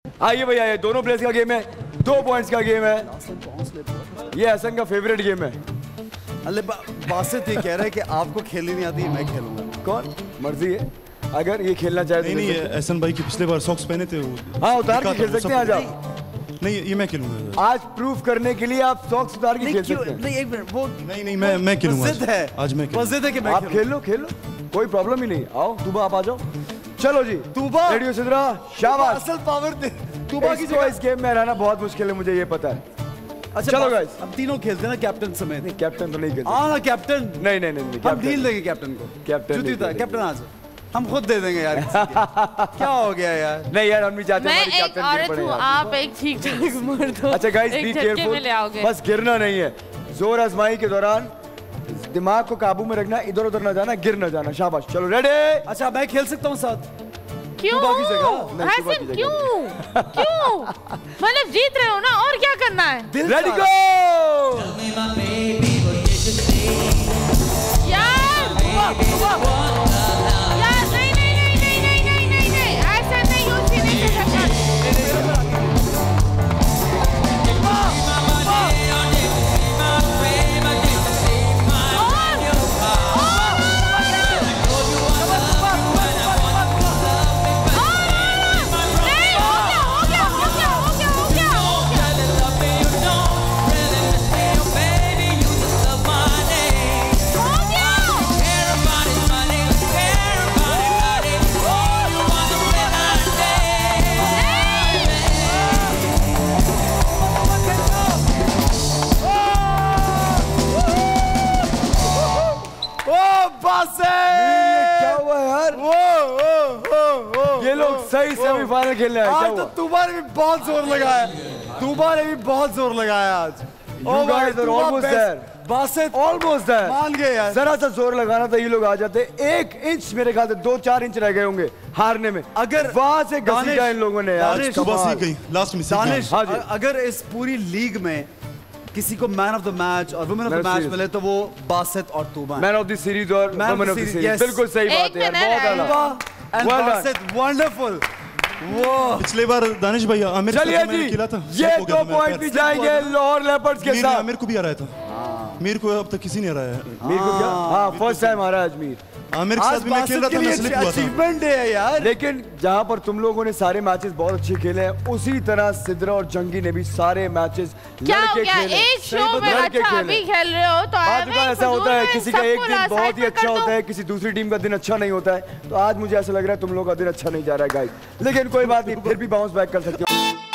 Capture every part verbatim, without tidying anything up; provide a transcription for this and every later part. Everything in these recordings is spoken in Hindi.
आइए भैया, ये दोनों प्लेयर्स का गेम है, दो पॉइंट्स का गेम है। ये हसन का फेवरेट गेम है। अरे बासित ये कह रहा है कि आपको खेलनी नहीं आती, मैं खेलूंगा। कौन मर्जी है, अगर ये खेलना चाहे नहीं नहीं, एहसन भाई की पिछले बार सॉक्स पहने थे वो। हाँ उतार के खेल सकते हैं आज आप। नहीं ये मैं खेलूंगा। आज प्रूफ करने के लिए आप सॉक्स उतार के खेल सकते हैं। नहीं एक मिनट, वो नहीं नहीं मैं मैं खेलूंगा है आज। मैं जिद है कि मैं आप खेल लो खेल लो, कोई प्रॉब्लम ही नहीं। आओ तूबा, आप आ जाओ। चलो जी तूबा, रेडियो सिद्रा, शाबाश। असल पावर दे तूबा की जगह। इस गेम में रहना बहुत मुश्किल है, मुझे ये पता है। अच्छा चलो गाइस, हम तीनों खेलते हैं ना कैप्टन समेत। नहीं कैप्टन तो नहीं खेलते। हाँ कैप्टन। नहीं नहीं नहीं, हम डील देंगे कैप्टन को। कैप्टन जुती था कैप्टन, आज हम खुद दे देंगे यार। क्या हो गया यार? नहीं यार, हम नहीं चाहते मैं हमारी एक कैप्टन औरत गिर हूँ, पड़े। आप एक ठीक ठाक मर्द हो। अच्छा गाइस, बी केयरफुल, बस गिरना नहीं है। जोर आजमाई के दौरान दिमाग को काबू में रखना, इधर उधर ना जाना, गिर ना जाना। शाबाश, चलो रेडी। अच्छा मैं खेल सकता हूँ साथ? क्यों? तूबा की जगह? नहीं, तूबा की हसन जगह। क्यों? क्यों? मतलब जीत रहे हो ना, और क्या करना है? Ready go. यार यार नहीं नहीं नहीं नहीं नहीं नहीं नहीं नहीं ऐसा नहीं, उसकी नहीं कर सकता। क्या हुआ यार? वो, वो, वो, वो, ये लोग सही सेमीफाइनल खेलने आए। आज तो तूबा ने भी बहुत जोर लगाया। तूबा ने भी बहुत जोर लगाया आज। You guys are almost there. Basit almost there. मान गए यार। जरा सा जोर लगाना था, ये लोग आ जाते। एक इंच मेरे ख्याल से दो चार इंच रह गए होंगे हारने में। अगर वहां से घसीटा इन लोगों ने यार। दानिश, तूबा सीख गई लास्ट में। दानिश, हाँ जी। अगर इस पूरी लीग में किसी को मैन ऑफ द मैच और वुमेन ऑफ द मैच मिले तो वो बासित और Tuba. Man of the series और वुमेन ऑफ द सीरीज, बिल्कुल सही बात है यार, बहुत आला। And Basit wonderful. वो पिछले बार दानिश भाई आमिर चलिए जी, खेला था। ये दो पॉइंट भी जाएंगे लाहौर लेपर्ड्स के साथ। आमिर को भी हराया था। मीर को अब तक किसी ने हराया है। मीर को क्या? हाँ फर्स्ट टाइम आ रहा है अजमीर। आमिर के साथ भी मैं खेल रहा था, मैं सिलेक्ट हुआ था। अचीवमेंट है यार। लेकिन जहां पर तुम लोगों ने सारे मैचेस बहुत अच्छे खेले हैं, उसी तरह सिद्रा और जंगी ने भी सारे मैचेस क्या हो लड़के गया? खेले। एक शो में लड़के अच्छा खेले। अभी खेल रहे हो तो बात मैं का ऐसा फजूल होता है, में किसी का एक सबको दिन लासाइड बहुत ही में अच्छा कर होता दूं। है, किसी दूसरी टीम का दिन अच्छा नहीं होता है। तो आज मुझे ऐसा लग रहा है तुम लोगों का दिन अच्छा नहीं जा रहा है गाइस। लेकिन कोई बात नहीं, फिर भी बाउंस बैक कर सकते हो।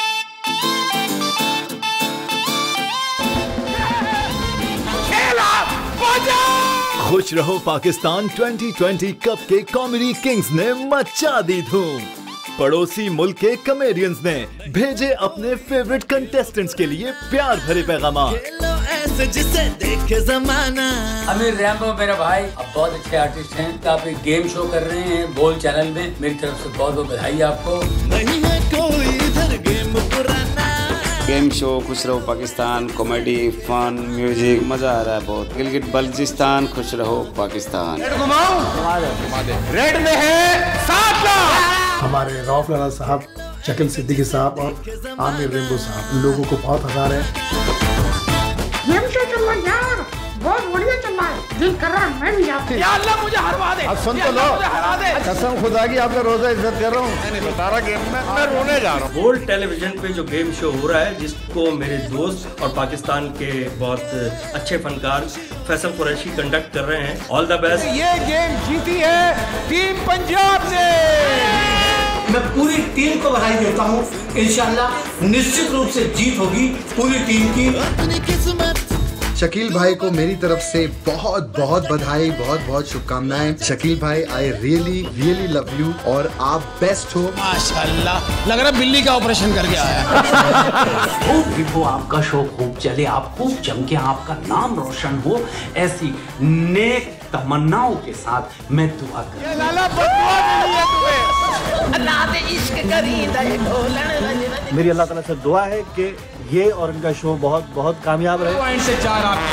खुश रहो पाकिस्तान ट्वेंटी ट्वेंटी कप के कॉमेडी किंग्स ने मचा दी धूम। पड़ोसी मुल्क के कमेडियंस ने भेजे अपने फेवरेट कंटेस्टेंट्स के लिए प्यार भरे पैगाम। जिसे देखे जमाना। अमीर रैम्बो मेरा भाई अब बहुत अच्छे आर्टिस्ट हैं। तो आप एक गेम शो कर रहे हैं बोल चैनल में, मेरी तरफ से बहुत बहुत बधाई आपको। नहीं है कोई इधर गेम पुराना। गेम शो खुश रहो पाकिस्तान, कॉमेडी, फन, म्यूजिक, मजा आ रहा है बहुत। गिलगित बल्चिस्तान खुश रहो पाकिस्तान। रेड में है सात लाख। हमारे रऊफ लाला साहब, शकील सिद्दीकी साहब और आमिर रैम्बो साहब लोगों को बहुत हंसा रहे हैं। गेम शो चल रहा है यार, बहुत बढ़िया चल रहा है। दिल कर रहा है मैं भी जाती। या अल्लाह मुझे हरवा दे। अब सुन तो लो, हरा दे। कसम खुदा की आपका रोजा इज्जत कर रहा हूँ। सारा गेम में मैं रोने जा रहा हूँ। गोल्ड टेलीविजन पे जो गेम शो हो रहा है, जिसको मेरे दोस्त और पाकिस्तान के बहुत अच्छे फनकार फैसल कुरैशी कंडक्ट कर रहे हैं। All the best. ये गेम जीती है टीम पंजाब ने। मैं पूरी टीम को बधाई देता हूँ। इंशाल्लाह निश्चित रूप से जीत होगी पूरी टीम की। अपनी किस्मत। शकील भाई को मेरी तरफ से बहुत बहुत बधाई, बहुत बहुत शुभकामनाएं। शकील भाई, I really really love you और आप बेस्ट हो। माशाल्लाह, लग रहा है बिल्ली का ऑपरेशन करके आया। खूब विभो आपका शो खूब चले, आप खूब जम के आपका नाम रोशन हो, ऐसी नेक तमन्नाओं के साथ मैं दुआ करता हूं। लाला बदुआ मिली है तुम्हें। मेरी अल्लाह ताला से दुआ है कि ये और इनका शो बहुत बहुत कामयाब रहे। पॉइंट से चार आप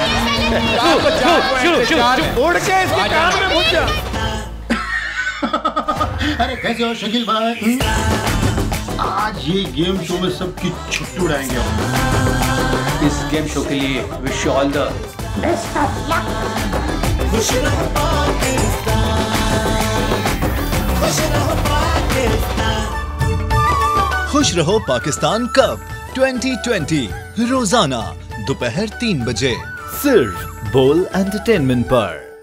उड़ के इसके कान में घुस जा। अरे कैसे हो शकील भाई? आज ये गेम शो में सबकी छुट्टी उड़ाएंगे हम। इस गेम शो के लिए wish you all the best of luck. खुश रहो पाकिस्तान, खुश रहो पाकिस्तान। खुश रहो पाकिस्तान कप ट्वेंटी ट्वेंटी रोजाना दोपहर तीन बजे सिर्फ बोल एंटरटेनमेंट पर।